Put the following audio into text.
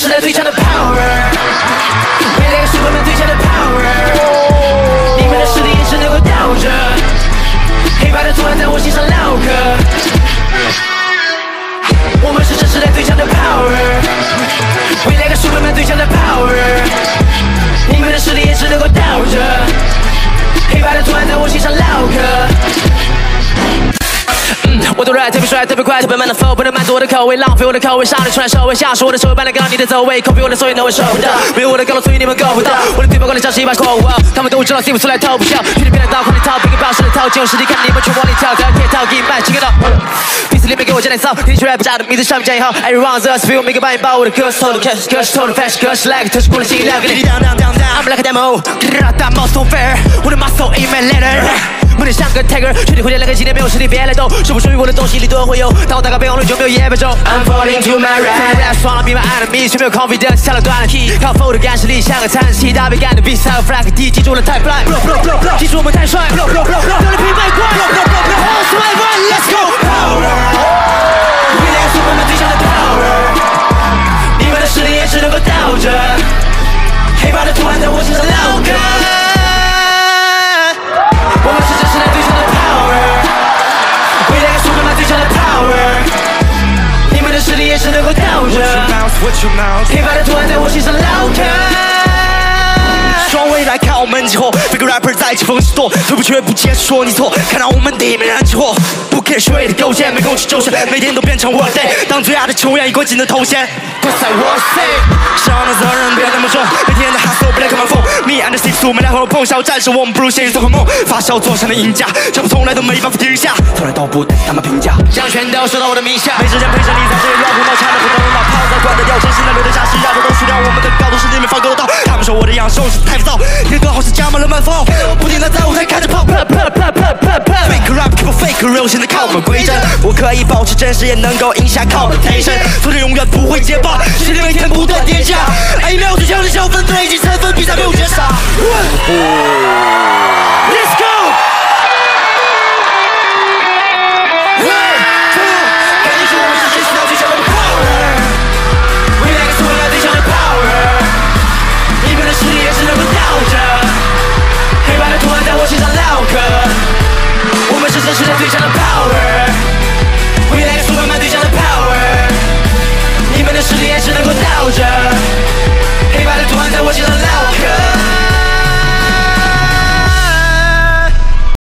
时代最强的 Power， 未来是我们最强的 Power， 你们的实力也只能够倒着，黑白的图案在我心上烙刻。我们是这时代最强的 Power， 未来个 superman 最强的 Power， 你们的实力也只能够倒着，黑白的图案在我心上烙刻。我的 rap 特别帅，特别快，特别慢的 flow， 不能满足我的口味，浪费我的口味，杀你出来社会，下属我的手般的刚你的走位，copy 我的所以 no one 收不到，没有我的高楼，所以你们够不到。我的对方过来像是一把口，他们都知道 SipSu 来偷不笑，距离变得到，快点逃，别给报时的套，就实力看你们全往里跳，只要贴套给你卖，请给到。彼此里面给我加点骚，听起 rap 家的名字上面加引号 ，everyone the us feel 每个半夜把我的歌偷的 cash， 歌是偷的 fashion， 歌是 like 特殊过的新料给你。I'm like a demo， that mouse so fair， 我的 muscle in my letter。不能像个 tiger， 确定会练两个今天没有实力别来斗，是不属于我的东西里都会有，当我打开备忘录就没有野白粥。I'm falling to my rap， 双狼比 my enemy， 却没有 confidence， 跳了断了 key， 靠 flow 的干实力像个叹息，大杯干的 beat 还有 flag D， 记住了太 fly， 记住我们太帅，丢了皮卖怪 ，Let's go power， 未来是我们最强的 power， 你们的实力也只能够倒着，黑白的图案在我身上烙刻。我们是这时代最强的 power， 未来个 superman 最强的 power， 你们的实力也只能够倒着，黑白的图案在我心上烙刻。 双未来看我们起火，每个 rapper 在起风是舵，退不却不接说你错，看到我们地面燃起火，不 care 学位的勾践，没空去周旋，每天都变成 work day， 当最爱的球员以关键的头衔， 快赛我 say， 身上的责任别那么重，每天的 hustle 不来看晚风 ，me and SipSu 没来和我碰，小战士我们不如现实做个梦，发烧做成了赢家，脚步从来都没办法停下，从来都不带他们评价， 将全都收到我的名下， 没时间陪着你在这里乱胡闹，唱的不懂老炮在管得掉，真心的留得下是rapper都输掉，我们的高度是你们放够到，他们说我的样收拾太浮躁，听歌好像加满了慢风，不停地在舞台看着跑 ，fake rap keep fake real， 现在看我们归真，我可以保持真实，也能够赢下 competition， 昨天永远不会结巴，实力每天不断叠加，1秒最强的小分队已经成分，比赛没有绝杀 ，Let's go。 黑白的图案在我心上烙刻，我们是这时代最强的 power。